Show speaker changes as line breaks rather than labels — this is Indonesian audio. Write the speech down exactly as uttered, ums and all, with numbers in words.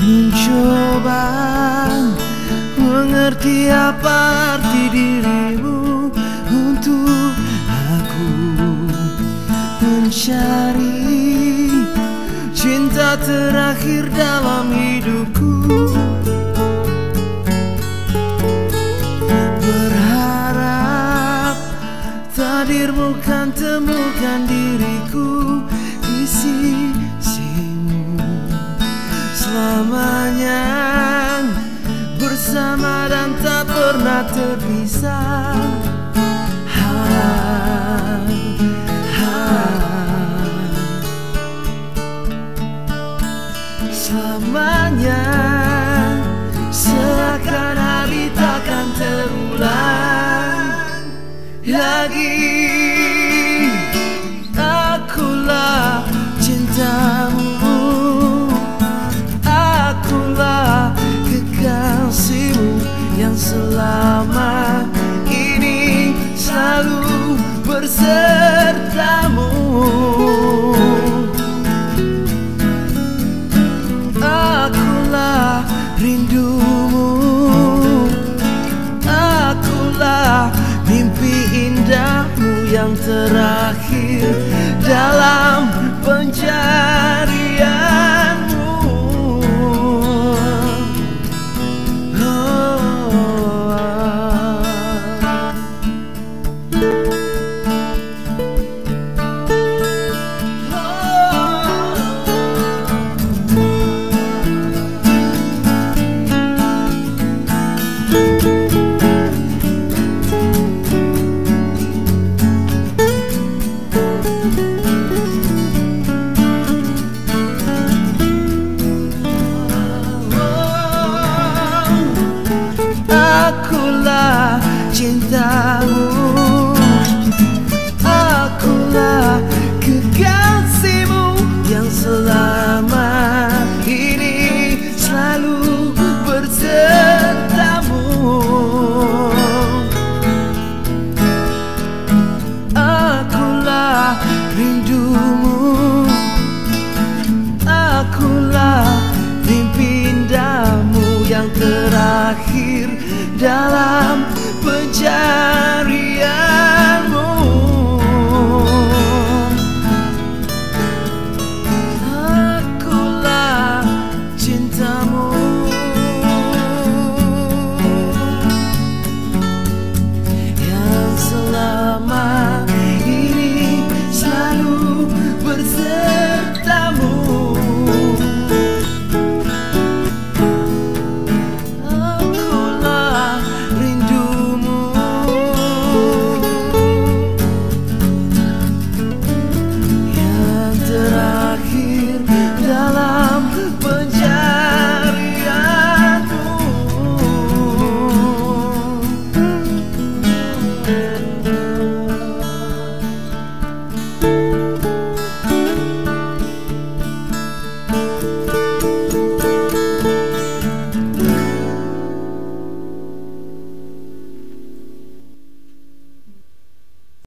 mencoba mengerti apa arti dirimu. Untuk aku mencari cinta terakhir dalam hidupku, berharap takdirmu kan temukan diriku di sisimu selamanya, bersama dan tak pernah terpisah. Ha, ha. Selamanya, seakan hari takkan terulang lagi. Akulah cintamu, akulah kekasihmu yang selama ini selalu bersertamu. Akulah rindumu, akulah mimpi indahmu yang terakhir dalam pencarianmu. Akulah cintamu, akulah kekasihmu yang selama ini selalu bersertamu. Akulah rindumu, akulah mimpi indahmu yang terakhir dalam pencarian.